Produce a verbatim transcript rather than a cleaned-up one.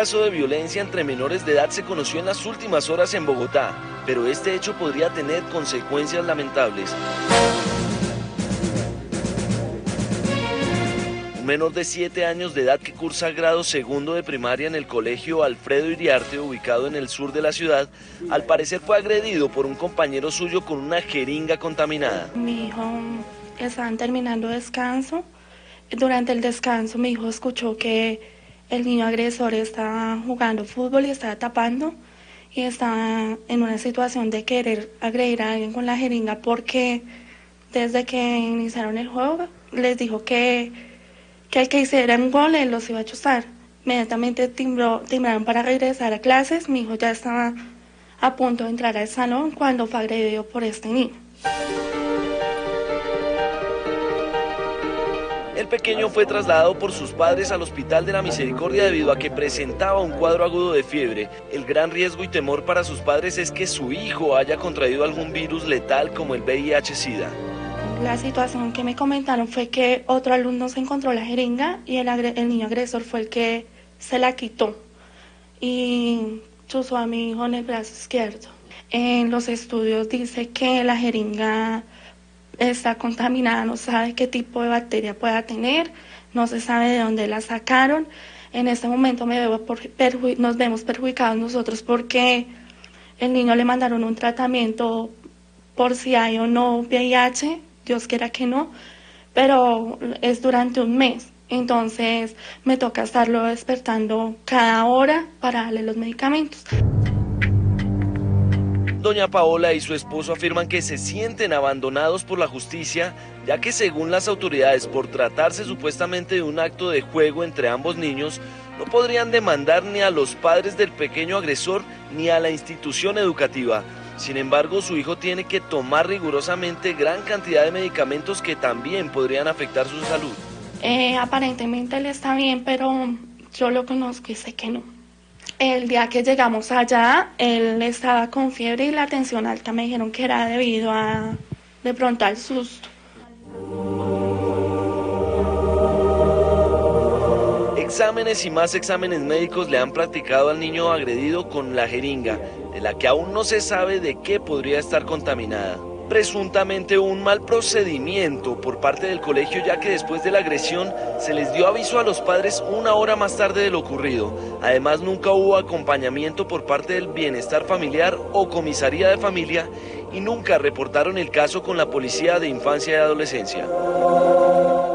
caso de violencia entre menores de edad se conoció en las últimas horas en Bogotá, pero este hecho podría tener consecuencias lamentables. Un menor de siete años de edad que cursa grado segundo de primaria en el colegio Alfredo Iriarte, ubicado en el sur de la ciudad, al parecer fue agredido por un compañero suyo con una jeringa contaminada. Mi hijo estaban terminando descanso. Durante el descanso mi hijo escuchó que el niño agresor estaba jugando fútbol y estaba tapando y estaba en una situación de querer agredir a alguien con la jeringa porque desde que iniciaron el juego les dijo que que el que hiciera un gol él los iba a chuzar. Inmediatamente timbró, timbraron para regresar a clases. Mi hijo ya estaba a punto de entrar al salón cuando fue agredido por este niño. El pequeño fue trasladado por sus padres al Hospital de la Misericordia debido a que presentaba un cuadro agudo de fiebre. El gran riesgo y temor para sus padres es que su hijo haya contraído algún virus letal como el V I H SIDA. La situación que me comentaron fue que otro alumno se encontró la jeringa y el, el niño agresor fue el que se la quitó y chuzó a mi hijo en el brazo izquierdo. En los estudios dice que la jeringa está contaminada, no sabe qué tipo de bacteria pueda tener, no se sabe de dónde la sacaron. En este momento me veo por, perju, nos vemos perjudicados nosotros porque el niño le mandaron un tratamiento por si hay o no V I H, Dios quiera que no, pero es durante un mes. Entonces me toca estarlo despertando cada hora para darle los medicamentos. Doña Paola y su esposo afirman que se sienten abandonados por la justicia, ya que según las autoridades, por tratarse supuestamente de un acto de juego entre ambos niños, no podrían demandar ni a los padres del pequeño agresor ni a la institución educativa. Sin embargo, su hijo tiene que tomar rigurosamente gran cantidad de medicamentos que también podrían afectar su salud. Eh, aparentemente él está bien, pero yo lo conozco y sé que no. El día que llegamos allá, él estaba con fiebre y la tensión alta. Me dijeron que era debido a, de pronto, al susto. Exámenes y más exámenes médicos le han practicado al niño agredido con la jeringa, de la que aún no se sabe de qué podría estar contaminada. Presuntamente un mal procedimiento por parte del colegio, ya que después de la agresión se les dio aviso a los padres una hora más tarde de lo ocurrido. Además, nunca hubo acompañamiento por parte del bienestar familiar o comisaría de familia y nunca reportaron el caso con la policía de infancia y adolescencia.